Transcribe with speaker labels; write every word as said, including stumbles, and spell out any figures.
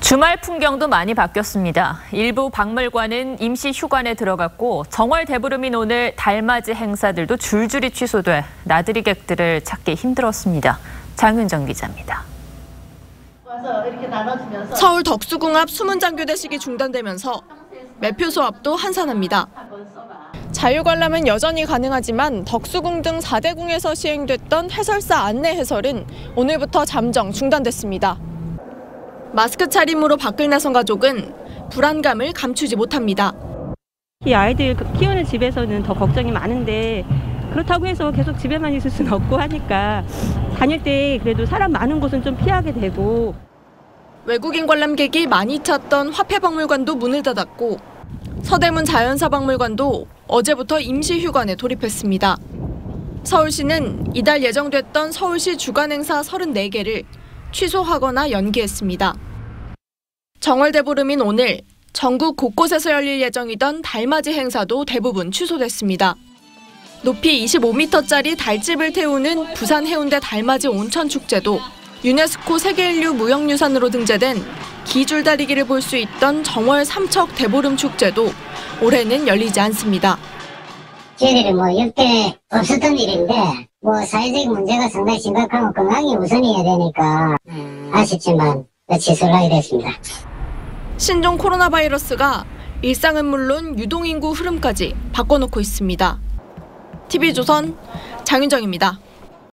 Speaker 1: 주말 풍경도 많이 바뀌었습니다. 일부 박물관은 임시 휴관에 들어갔고 정월 대보름인 오늘 달맞이 행사들도 줄줄이 취소돼 나들이객들을 찾기 힘들었습니다. 장윤정 기자입니다.
Speaker 2: 서울 덕수궁 앞 수문장교대식이 중단되면서 매표소 앞도 한산합니다. 자유관람은 여전히 가능하지만 덕수궁 등 사 대궁에서 시행됐던 해설사 안내 해설은 오늘부터 잠정 중단됐습니다. 마스크 차림으로 밖을 나선 가족은 불안감을 감추지 못합니다.
Speaker 3: 이 아이들 키우는 집에서는 더 걱정이 많은데 그렇다고 해서 계속 집에만 있을 수는 없고 하니까 다닐 때 그래도 사람 많은 곳은 좀 피하게 되고.
Speaker 2: 외국인 관람객이 많이 찾던 화폐박물관도 문을 닫았고 서대문 자연사박물관도 어제부터 임시 휴관에 돌입했습니다. 서울시는 이달 예정됐던 서울시 주간 행사 서른네 개를 취소하거나 연기했습니다. 정월 대보름인 오늘 전국 곳곳에서 열릴 예정이던 달맞이 행사도 대부분 취소됐습니다. 높이 이십오 미터짜리 달집을 태우는 부산 해운대 달맞이 온천축제도 유네스코 세계인류 무형유산으로 등재된 기줄다리기를 볼 수 있던 정월 삼척 대보름 축제도 올해는 열리지 않습니다.
Speaker 4: 저희들이 뭐 역대 없었던 일인데 뭐 사회적인 문제가 상당히 심각하고 건강이 우선이어야 되니까 아쉽지만 취소를 하게 됐습니다.
Speaker 2: 신종 코로나 바이러스가 일상은 물론 유동인구 흐름까지 바꿔놓고 있습니다. 티비조선 장윤정입니다.